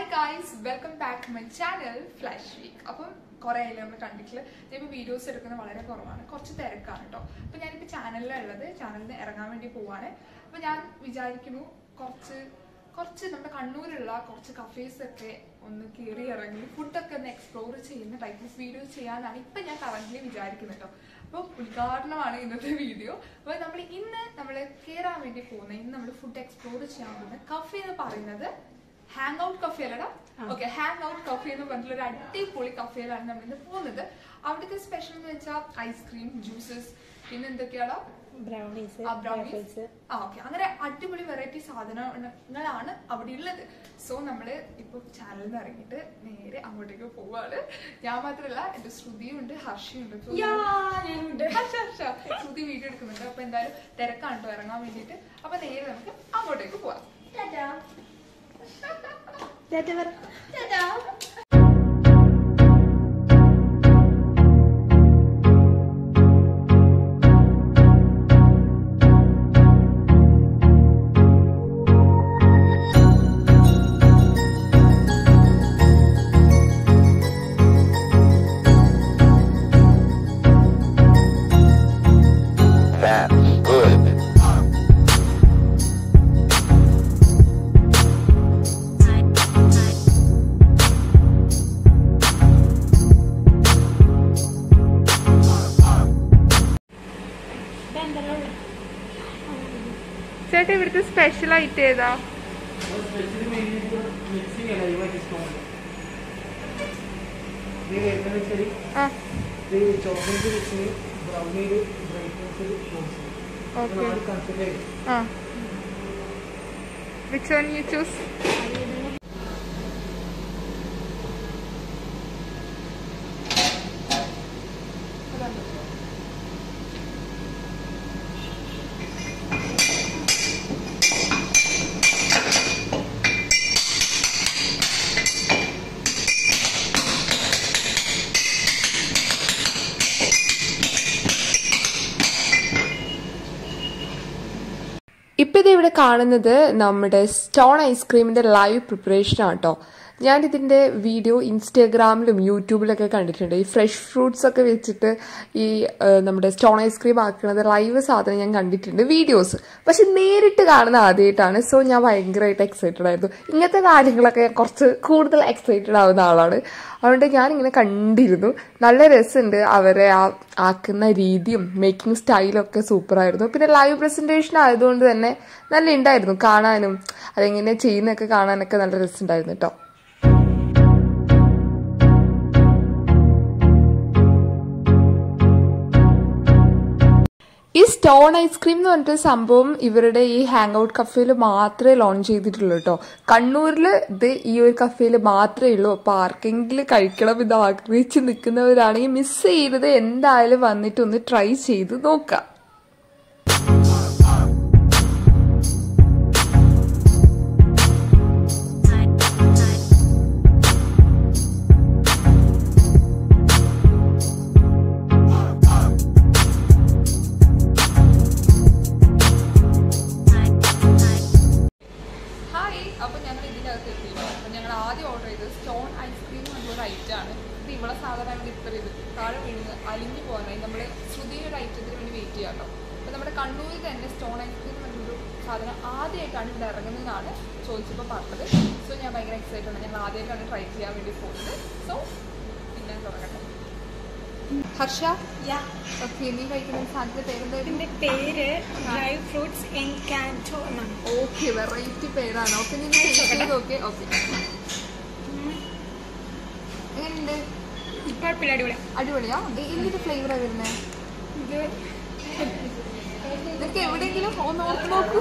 guys, welcome back to my channel Flash Week. അപ്പം കുറേ ആയില്ലേ നമ്മൾ കണ്ടിട്ടില്ല. ഞാനിപ്പോൾ വീഡിയോസ് എടുക്കുന്നത് വളരെ കുറവാണ്, കുറച്ച് തിരക്കാണ് കേട്ടോ. അപ്പോൾ ഞാനിപ്പോൾ ചാനലിലുള്ളത് ചാനലിൽ ഇറങ്ങാൻ വേണ്ടി പോവാണ്. അപ്പോൾ ഞാൻ വിചാരിക്കുന്നു കുറച്ച് നമ്മുടെ കണ്ണൂരുള്ള കുറച്ച് കഫേസൊക്കെ ഒന്ന് കയറി ഇറങ്ങി ഫുഡൊക്കെ ഒന്ന് എക്സ്പ്ലോർ ചെയ്യുന്ന ടൈപ്പ് ഓഫ് വീഡിയോസ് ചെയ്യാനാണ് ഇപ്പം ഞാൻ കറന്റ് വിചാരിക്കുന്നത് കേട്ടോ. അപ്പോൾ ഉദ്ഘാടനമാണ് ഇന്നത്തെ വീഡിയോ. അപ്പോൾ നമ്മൾ കയറാൻ വേണ്ടി പോകുന്നത് ഇന്ന് നമ്മൾ ഫുഡ് എക്സ്പ്ലോർ ചെയ്യാൻ പോകുന്ന കഫേ എന്ന് പറയുന്നത് ഹാങ് ഔട്ട് കഫേ അല്ലടാ. ഓക്കെ, ഹാങ് ഔട്ട് കഫേ എന്ന് പറഞ്ഞിട്ടുള്ള ഒരു അടിപൊളി കഫേയിലാണ് നമ്മൾ ഇന്ന് പോകുന്നത്. അവിടുത്തെ സ്പെഷ്യൽ എന്ന് വെച്ചാൽ ഐസ്ക്രീം, ജ്യൂസസ്, പിന്നെ എന്തൊക്കെയാണോ ബ്രൗണീസ്. ഓക്കെ, അങ്ങനെ അടിപൊളി വെറൈറ്റി സാധനങ്ങളാണ് അവിടെ ഉള്ളത്. സോ നമ്മള് ഇപ്പൊ ചാനലിൽ നിന്ന് ഇറങ്ങിയിട്ട് നേരെ അങ്ങോട്ടേക്ക് പോവാണ്. ഞാൻ മാത്രല്ല, എന്റെ ശ്രുതിയുണ്ട്, ഹർഷയുണ്ട്. ശ്രുതി വീഡിയോ എടുക്കുന്നുണ്ട്. അപ്പൊ എന്തായാലും തിരക്കാണ് കേട്ടോ ഇറങ്ങാൻ വേണ്ടിട്ട്. അപ്പൊ നേരെ നമുക്ക് അങ്ങോട്ടേക്ക് പോവാം. ചേട്ടാ, ഇവിടുത്തെ സ്പെഷ്യൽ ഐറ്റം ഏതാ? Which one you choose? ഇപ്പം ഇതിവിടെ കാണുന്നത് നമ്മുടെ സ്റ്റോൺ ഐസ്ക്രീമിന്റെ ലൈവ് പ്രിപ്പറേഷൻ ആണ് കേട്ടോ. ഞാനിതിൻ്റെ വീഡിയോ ഇൻസ്റ്റാഗ്രാമിലും യൂട്യൂബിലൊക്കെ കണ്ടിട്ടുണ്ട്. ഈ ഫ്രഷ് ഫ്രൂട്ട്സ് ഒക്കെ വെച്ചിട്ട് ഈ നമ്മുടെ സ്റ്റോൺ ഐസ്ക്രീം ആക്കുന്നത് ലൈവ് സാധനം ഞാൻ കണ്ടിട്ടുണ്ട് വീഡിയോസ്. പക്ഷെ നേരിട്ട് കാണുന്ന ആദ്യമായിട്ടാണ്. സോ ഞാൻ ഭയങ്കരമായിട്ട് എക്സൈറ്റഡ് ആയിരുന്നു. ഇങ്ങനത്തെ കാര്യങ്ങളൊക്കെ കുറച്ച് കൂടുതൽ എക്സൈറ്റഡ് ആവുന്ന ആളാണ്. അതുകൊണ്ട് ഞാനിങ്ങനെ കണ്ടിരുന്നു. നല്ല രസമുണ്ട്. അവരെ ആക്കുന്ന രീതിയും മേക്കിംഗ് സ്റ്റൈലും ഒക്കെ സൂപ്പറായിരുന്നു. പിന്നെ ലൈവ് പ്രസന്റേഷൻ ആയതുകൊണ്ട് തന്നെ നല്ല ഉണ്ടായിരുന്നു കാണാനും. അതെങ്ങനെ ചെയ്യുന്നതൊക്കെ കാണാനൊക്കെ നല്ല രസമുണ്ടായിരുന്നു കേട്ടോ. ഈ സ്റ്റോൺ ഐസ്ക്രീം എന്ന് പറഞ്ഞിട്ട് സംഭവം ഇവരുടെ ഈ ഹാങ് ഔട്ട് കഫേയിൽ മാത്രമേ ലോഞ്ച് ചെയ്തിട്ടുള്ളൂ കേട്ടോ. കണ്ണൂരിൽ ഇത് ഈ ഒരു കഫേയിൽ മാത്രമേ ഉള്ളൂ. അപ്പോൾ ആർക്കെങ്കിലും കഴിക്കണം ഇത് ആഗ്രഹിച്ച് നിൽക്കുന്നവരാണെങ്കിൽ മിസ് ചെയ്തത് എന്തായാലും വന്നിട്ട് ഒന്ന് ട്രൈ ചെയ്ത് നോക്കാം. അപ്പോൾ ഞങ്ങൾ ഇതിനകത്ത് എത്തിയിരുന്നു. അപ്പോൾ ഞങ്ങൾ ആദ്യം ഓർഡർ ചെയ്തത് സ്റ്റോൺ ഐസ്ക്രീം എന്നൊരു ഐറ്റമാണ്. ഇത് ഇവിടെ സാധാരണ ഇത്ര ഇത് താഴെ വീഴുന്നത് അലിഞ്ഞു പോകാനായി നമ്മൾ ശ്രുതിയുടെ ഒരു ഐറ്റത്തിന് വേണ്ടി വെയിറ്റ് ചെയ്യാം കേട്ടോ. അപ്പോൾ നമ്മുടെ കണ്ണൂരിൽ തന്നെ സ്റ്റോൺ ഐസ്ക്രീം എന്നൊരു സാധനം ആദ്യമായിട്ടാണ് ഇവിടെ ഇറങ്ങുന്നതെന്നാണ് ചോദിച്ചപ്പോൾ പറഞ്ഞത്. സോ ഞാൻ ഭയങ്കര എക്സൈറ്റഡ് ആണ്. ഞങ്ങൾ ആദ്യമായിട്ടാണ് ട്രൈ ചെയ്യാൻ വേണ്ടി പോകുന്നത്. സോ പിന്നെ തുടങ്ങട്ടെ. ഹർഷ, ഓക്കെ, നീ കഴിക്കുന്ന സാധനത്തിന്റെ പേരെന്തായിരുന്നു? പേര് ഡ്രൈ ഫ്രൂട്ട്സ് എൻകാന്റോ എന്നാണ്. ഓക്കെ, വെറൈറ്റി പേരാണ്. ഓക്കെ, നീ ഓക്കെ ഓക്കെ എങ്ങനെയുണ്ട്? കുഴപ്പമില്ല, അടിപൊളിയാ. എന്തിന്റെ ഫ്ലേവറാണ് വരുന്നത്? ഇത് ഇതൊക്കെ എവിടെയെങ്കിലും ഒന്ന് ഓർത്ത് നോക്കൂ.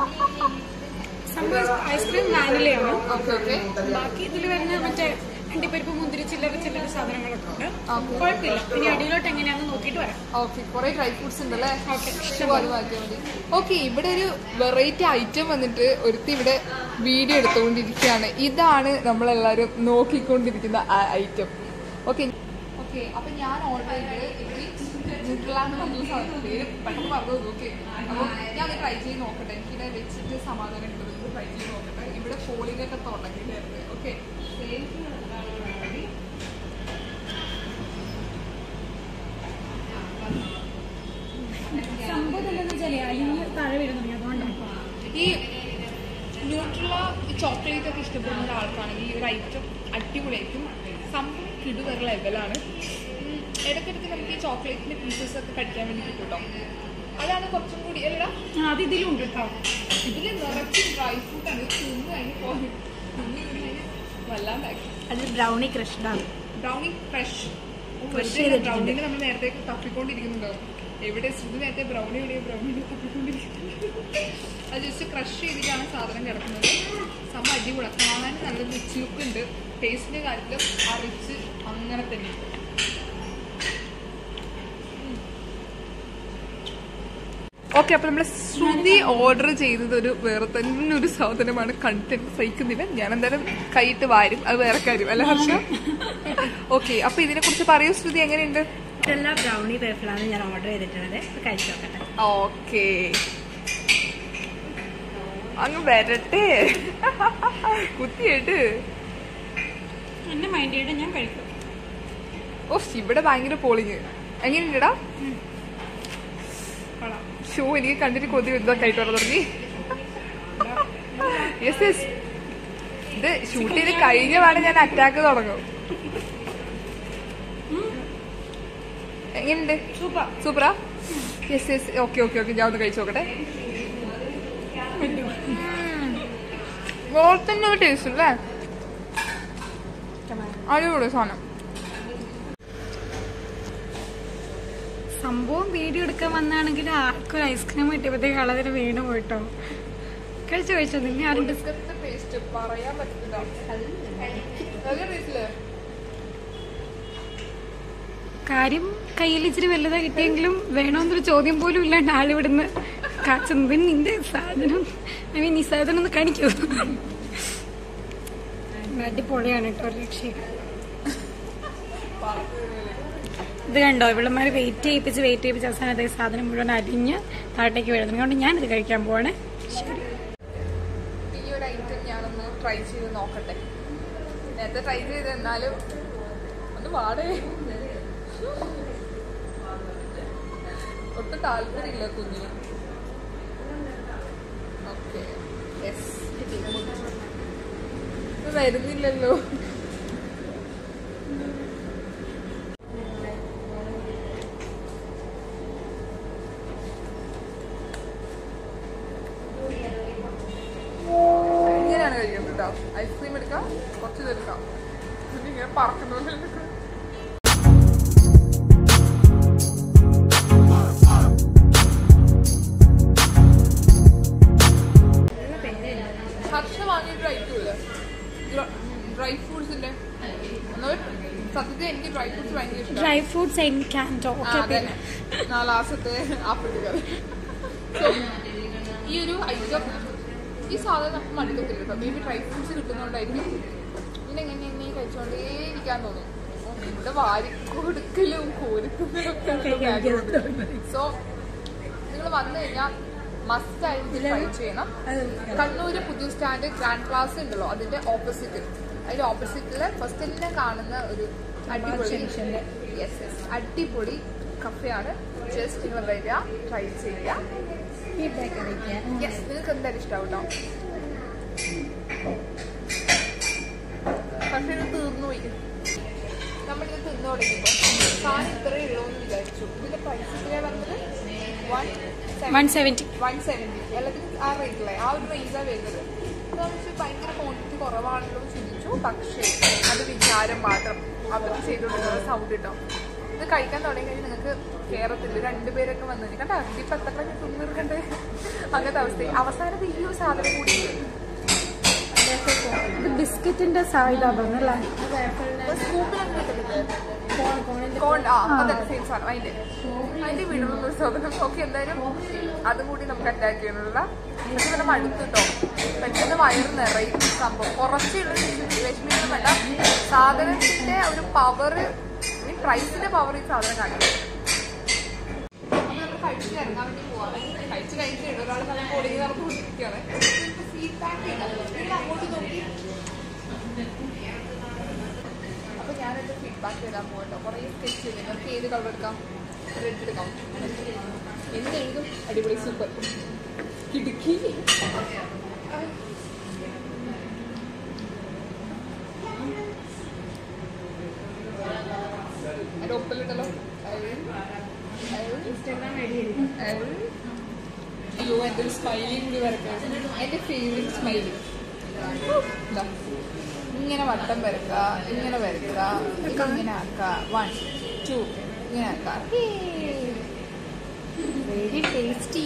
ഐസ്ക്രീം വാനിലയാണ്. Okay okay. ബാക്കി ഇതിൽ വരുന്ന മറ്റേ അണ്ടിപ്പരിപ്പ്, മുന്തിരി, ചില്ലറ സാധനങ്ങളൊക്കെ ഉണ്ട്. കുഴപ്പമില്ല. ഇനി അടിയിലോട്ട് എങ്ങനെയാണെന്ന് നോക്കിയിട്ട് വരാം. ഓക്കെ, കുറെ ഡ്രൈ ഫ്രൂട്ട്സ് ഉണ്ടല്ലേ. ഇഷ്ടപോലെ മാറ്റിയാൽ മതി. ഓക്കെ, ഇവിടെ ഒരു വെറൈറ്റി ഐറ്റം വന്നിട്ട് ഒരുത്തി ഇവിടെ വീഡിയോ എടുത്തുകൊണ്ടിരിക്കുകയാണ്. ഇതാണ് നമ്മളെല്ലാവരും നോക്കിക്കൊണ്ടിരിക്കുന്ന ആ ഐറ്റം. ഓക്കെ ഓക്കെ, അപ്പൊ ഞാൻ ഓർഡർ ചെയ്തത് പേര് പെട്ടെന്ന് പറഞ്ഞു. ഓക്കെ, അപ്പോൾ ഞാൻ അത് ട്രൈ ചെയ്ത് നോക്കട്ടെ. എനിക്കിത് വെച്ചിട്ട് സമാധാനം കിട്ടുന്നത് ട്രൈ ചെയ്ത് നോക്കട്ടെ. ഇവിടെ ഫോളിംഗ് ഒക്കെ തുടങ്ങിയിട്ടായിരുന്നു. ഓക്കെ, ചോക്ലേറ്റ് ഒക്കെ ഇഷ്ടപ്പെടുന്ന ഒരാൾക്കാണെങ്കിൽ ഈ ഒരു ഐറ്റം അടിപൊളിയായിരിക്കും. സംഭവം കിടുവേറെ ലെവലാണ്. ഇടയ്ക്കിടയ്ക്ക് നമുക്ക് ഈ ചോക്ലേറ്റിൻ്റെ പീസസ് ഒക്കെ കഴിക്കാൻ വേണ്ടി കിട്ടും കേട്ടോ. അതാണ് കുറച്ചും കൂടി അല്ല അത് ഇതിലുണ്ട് കേട്ടോ. ഇതിൽ നിറച്ച് ഡ്രൈ ഫ്രൂട്ടാണ്. തിന്ന് കഴിഞ്ഞ് പോയി വല്ലാണ്ടാക്കി. അത് ബ്രൗണി ക്രഷ്ഡാണ്. ബ്രൗണി ഫ്രഷ് ബ്രൗണിനെ നമ്മൾ നേരത്തെ തപ്പിക്കൊണ്ടിരിക്കുന്നുണ്ടാവും. എവിടെ ശ്രുതി നേരത്തെ ബ്രൗണി തപ്പിക്കൊണ്ടിരിക്കുന്നത്. അത് ജസ്റ്റ് ക്രഷ് ചെയ്തിട്ടാണ് സാധനം കിടക്കുന്നത്. സംഭവം അടിപൊളി. കാണാൻ നല്ല റിച്ച് ലുക്ക് ഉണ്ട്. ടേസ്റ്റിന്റെ കാര്യത്തിൽ ആ റിച്ച് അങ്ങനെ തന്നെ. ഓക്കെ, അപ്പൊ നമ്മള് ശ്രുതി ഓർഡർ ചെയ്തത് ഒരു വേറെ തന്നെ ഒരു സാധനമാണ്. കണ്ടിട്ട് സഹിക്കുന്നില്ല. ഞാൻ എന്തായാലും കൈയിട്ട് വാരും, അത് വേറെ കാര്യം അല്ല ഹർഷ? ഓക്കെ, അപ്പൊ ഇതിനെ കുറിച്ച് പറയൂ ശ്രുതി, എങ്ങനെയുണ്ട്? ഇതെല്ലാം ബ്രൗണി വേഫിളാണ് ഞാൻ ഓർഡർ ചെയ്തിട്ടുള്ളത്. കഴിച്ചു നോക്കട്ടെ. ഓക്കെ, അങ്ങ് വരട്ടെ. കുത്തിയിട്ട് എന്നെ മൈൻഡ് ചെയ്യട്ടെ, ഞാൻ കഴിക്കും. ഓ, ഇവിടെ ഭയങ്കര പോളിങ്. എങ്ങനെയുണ്ടടാ? ഷോ എനിക്ക് കണ്ടിട്ട് കൊതി വരുന്ന കഴിച്ചു തുടങ്ങി. യെസ് യെസ്, ഇത് ഷൂട്ട് ചെയ്ത് കഴിഞ്ഞ പാടെ ഞാൻ അറ്റാക്ക് തുടങ്ങും. എങ്ങനെയുണ്ട്? സൂപ്പറാ? Yes yes, okay okay okay, ഞാൻ ഒന്ന് കഴിച്ചു നോക്കട്ടെ. വേറെ തന്നെ ഒരു ടേസ്റ്റ് അല്ലേ? അടിപൊളി സാധനം. സംഭവം വീഡിയോ എടുക്കാൻ വന്നാണെങ്കിൽ ആർക്കൊരു ഐസ്ക്രീം കിട്ടിയപ്പോഴത്തേക്ക് കളതിന് വീണ് പോയിട്ടോ. കഴിച്ചോ നിങ്ങൾ ആരും പറയാൻ പറ്റില്ല. കാര്യം കയ്യിൽ ഇച്ചിരി വലുതാ കിട്ടിയെങ്കിലും വേണമെന്നൊരു ചോദ്യം പോലും ഇല്ലാണ്ട് ആളിവിടുന്ന് കാച്ചുന്നത്. നിന്റെ സാധനം ഐ മീൻ ഈ സാധനം ഒന്ന് കാണിക്കൂ. അടിപൊളിയാണ് കേട്ടോ, ഒരു രക്ഷയില്ല. ഇത് കണ്ടോ, ഇവളമാര് വെയിറ്റ് ചെയ്യിപ്പിച്ച് അവസാനം അതേ സാധനം മുഴുവൻ അരിഞ്ഞ് താഴത്തേക്ക് വീഴുന്നത്. അതുകൊണ്ട് ഞാനിത് കഴിക്കാൻ പോവാണ്. ശരി, ഈ ഒരു ഐറ്റം ഞാനൊന്ന് ട്രൈ ചെയ്ത് നോക്കട്ടെ. നേരത്തെ ട്രൈ ചെയ്ത് എന്നാലും ഒന്ന് പാടേ. ഒട്ടും താല്പര്യമില്ല കുഞ്ഞിന്. ഓക്കെ, യെസ്, വരുന്നില്ലല്ലോ. ഇങ്ങനെയാണ് കഴിക്കുന്നത് കേട്ടോ. ഐസ്ക്രീം എടുക്കാം, കുറച്ച് ഇതെടുക്കാം. ഇങ്ങനെ പറക്കുന്നത് ഹർഷ വാങ്ങിയിട്ട് ഐറ്റമില്ല ഡ്രൈ ഫ്രൂട്ട്സിന്റെ. സത്യത്തിൽ എനിക്ക് ഡ്രൈ ഫ്രൂട്ട്സ് ഭയങ്കര ഇഷ്ടം. ഡ്രൈ ഫ്രൂട്ട്സ് ലാസ്റ്റത്തെ ആപ്പിൾ കറി. ഈ ഒരു ഐറ്റം, ഈ സാധനം നമുക്ക് മടുക്കത്തില്ല കേട്ടോ. മേ ബി ഡ്രൈ ഫ്രൂട്ട്സ് കിട്ടുന്നതുകൊണ്ടായിരിക്കും പിന്നെ എങ്ങനെ കഴിച്ചുകൊണ്ടേ ഇരിക്കാൻ തോന്നും. ഇവിടെ വാരിക്കൊടുക്കലും കോരിക്കൊടുക്കലും. സോ നിങ്ങൾ വന്നു കഴിഞ്ഞാൽ മസ്റ്റ് ആയിട്ട് ട്രൈ ചെയ്യണം. കണ്ണൂര് പുതിയ സ്റ്റാൻഡ് ഗ്രാൻഡ് പ്ലാസ ഉണ്ടല്ലോ, അതിന്റെ ഓപ്പോസിറ്റിൽ, അതിന്റെ ഓപ്പോസിറ്റില് ഫസ്റ്റ് തന്നെ കാണുന്ന ഒരു അടിപൊളി അടിപൊളി കഫയാണ്. ജസ്റ്റ് നിങ്ങൾ വരിക, ട്രൈ ചെയ്യുക. യെസ്, നിങ്ങൾക്ക് എന്തായാലും ഇഷ്ടമാവും കേട്ടോ. പക്ഷെ ഇത് തീർന്നു പോയി. നമ്മളിത് തിന്നു തുടങ്ങിയപ്പോൾ സാധനം ഇത്രയേ ഉള്ളൂ എന്ന് വിചാരിച്ചു. ഇതിന്റെ പ്രൈസ് എത്രയാ പറഞ്ഞത്? 170. എല്ലാത്തിനും ആ റേറ്റിലെ ആ ഒരു റേഞ്ചാണ് വരുന്നത്. അതെന്ന് ഭയങ്കര ക്വാണ്ടിറ്റി കുറവാണല്ലോ എന്ന് ചിന്തിച്ചു. പക്ഷേ അത് വിചാരം മാത്രം. അവർ ചെയ്തുകൊണ്ടിരുന്ന സൗണ്ട് കിട്ടും. ഇത് കഴിക്കാൻ തുടങ്ങി കഴിഞ്ഞാൽ നിങ്ങൾക്ക് കേരളത്തിൽ 2 പേരൊക്കെ വന്നു കണ്ട ഇപ്പം എത്ര തിന്നിർക്കണ്ടേ അങ്ങനത്തെ അവസ്ഥ. അവസാനത്തെ ഈ ഒരു സാധനം കൂടി ബിസ്ക്കറ്റിന്റെ അതിന്റെ വീടുള്ള സാധനം. ഓക്കെ, എന്തായാലും അതും കൂടി നമുക്ക് അറ്റാക്ക് ചെയ്യാനുള്ള. പക്ഷെ നമ്മൾ അടുത്ത് കേട്ടോ, പെട്ടെന്ന് വയറ് നിറയും സംഭവം. കുറച്ചുള്ള വിഷമിക്കണം വേണ്ട. സാധനത്തിന്റെ ഒരു പവർ, പ്രൈസിന്റെ പവർ ഈ സാധനം കാണിക്കും. നമ്മൾ കഴിച്ച് ഇറങ്ങാൻ വേണ്ടി പോവാണ്. കഴിച്ച് ഒരാൾ നല്ല പൊളിഞ്ഞ് നടന്നുകൊണ്ടിരിക്കുകയാണ്. ഫീഡ്ബാക്ക് നിങ്ങൾ അങ്ങോട്ട് നോക്കി. അപ്പൊ ഞാനെന്റെ ഫീഡ്ബാക്ക് തരാൻ പോകട്ടോ. കുറേ സ്കെച്ച് ചെയ്ത് നിങ്ങൾക്ക് ഏത് കളർ എടുക്കാം? റെഡ് എടുക്കാം. എന്തെഴുതും? അടിപൊളി, സൂപ്പർ, കിടുക്കി. അയ്യോ എൻ്റെ ഒരു സ്മൈലിയും കൂടി വരക്കാം. എൻ്റെ ഫേവറേറ്റ് സ്മൈലി ഇങ്ങനെ വട്ടം വരക്കുക, ഇങ്ങനെ വരക്കുക, ഇങ്ങനെ ആക്കുക. 1 2 ഇങ്ങനെ ആക്കുക. Very tasty.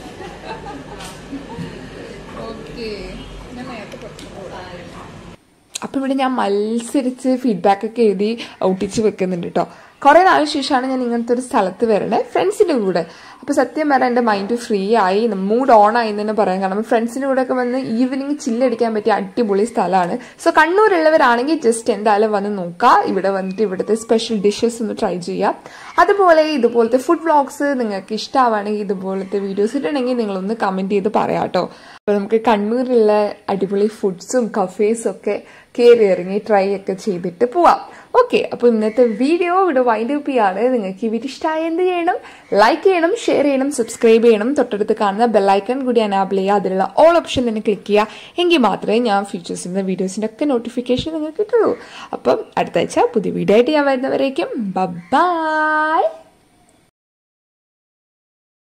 ഓക്കെ, ഞാൻ നേരത്തെ കുറച്ച് അപ്പം ഇവിടെ ഞാൻ മത്സരിച്ച് ഫീഡ്ബാക്കൊക്കെ എഴുതി ഒട്ടിച്ച് വെക്കുന്നുണ്ട് കേട്ടോ. കുറേ നാളിന് ശേഷമാണ് ഞാൻ ഇങ്ങനത്തെ ഒരു സ്ഥലത്ത് വരണേ ഫ്രണ്ട്സിൻ്റെ കൂടെ. അപ്പോൾ സത്യം പറഞ്ഞാൽ എൻ്റെ മൈൻഡ് ഫ്രീ ആയി, മൂഡ് ഓൺ ആയി എന്ന് തന്നെ പറയാം. കാരണം ഫ്രണ്ട്സിൻ്റെ കൂടെ ഒക്കെ വന്ന് ഈവനിങ് ചില്ലടിക്കാൻ പറ്റിയ അടിപൊളി സ്ഥലമാണ്. സോ കണ്ണൂരുള്ളവരാണെങ്കിൽ ജസ്റ്റ് എന്തായാലും വന്ന് നോക്കുക. ഇവിടെ വന്നിട്ട് ഇവിടുത്തെ സ്പെഷ്യൽ ഡിഷസ് ഒന്ന് ട്രൈ ചെയ്യുക. അതുപോലെ ഇതുപോലത്തെ ഫുഡ് വ്ളോഗ്സ് നിങ്ങൾക്ക് ഇഷ്ടമാവുകയാണെങ്കിൽ, ഇതുപോലത്തെ വീഡിയോസ് ഇട്ടുണ്ടെങ്കിൽ നിങ്ങളൊന്ന് കമൻറ്റ് ചെയ്ത് പറയാം കേട്ടോ. അപ്പോൾ നമുക്ക് കണ്ണൂരിലുള്ള അടിപൊളി ഫുഡ്സും കഫേസും ഒക്കെ കയറി ഇറങ്ങി ട്രൈ ഒക്കെ ചെയ്തിട്ട് പോവാം. ഓക്കെ, അപ്പോൾ ഇന്നത്തെ വീഡിയോ ഇവിടെ വൈൻഡ് അപ്പ് ചെയ്യാണ്. നിങ്ങൾക്ക് ഈ വീഡിയോ ഇഷ്ടമായി എന്ത് ചെയ്യണം? ലൈക്ക് ചെയ്യണം, ഷെയർ ചെയ്യണം, സബ്സ്ക്രൈബ് ചെയ്യണം. തൊട്ടടുത്ത് കാണുന്ന ബെല്ലൈക്കൺ കൂടി എനാബിൾ ചെയ്യുക. അതിലുള്ള ഓൾ ഓപ്ഷൻ തന്നെ ക്ലിക്ക് ചെയ്യുക. എങ്കിൽ മാത്രമേ ഞാൻ ഫ്യൂച്ചേഴ്സിൻ്റെ വീഡിയോസിൻ്റെ ഒക്കെ നോട്ടിഫിക്കേഷൻ നിങ്ങൾക്ക് കിട്ടുള്ളൂ. അപ്പം അടുത്ത ആഴ്ച പുതിയ വീഡിയോ ആയിട്ട് ഞാൻ വരുന്നവരേക്കും ബൈ.